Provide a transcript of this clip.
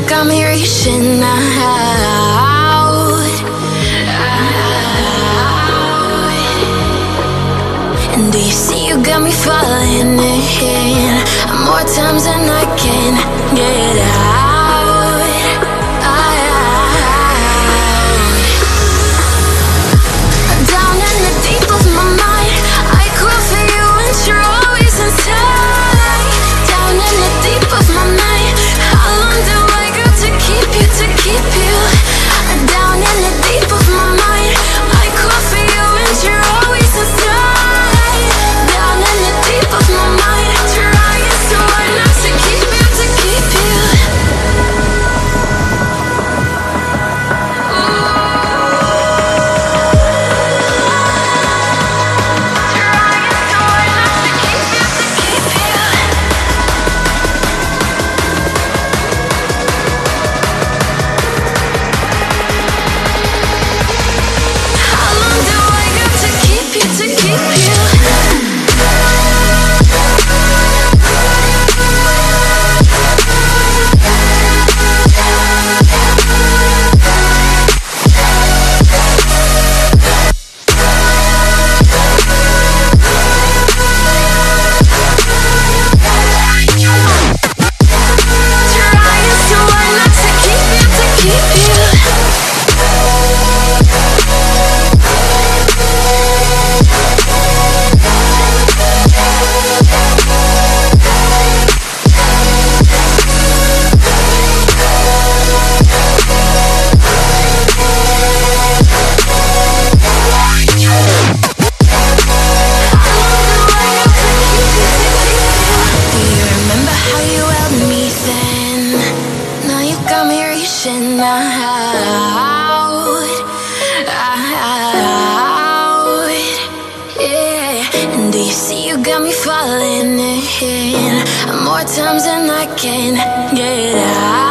got me reaching out. And do you see you got me falling in more times than I can get out. Down in the deep of my mind, I crawl for you and you're always inside. Down in the deep of my mind, how long do I got to keep you, to keep you? Down in the deep of my mind, I crawl for you and you're always inside. Down in the deep of my mind, trying so hard not to keep you, to keep you. And do you see you got me falling in more times than I can get out.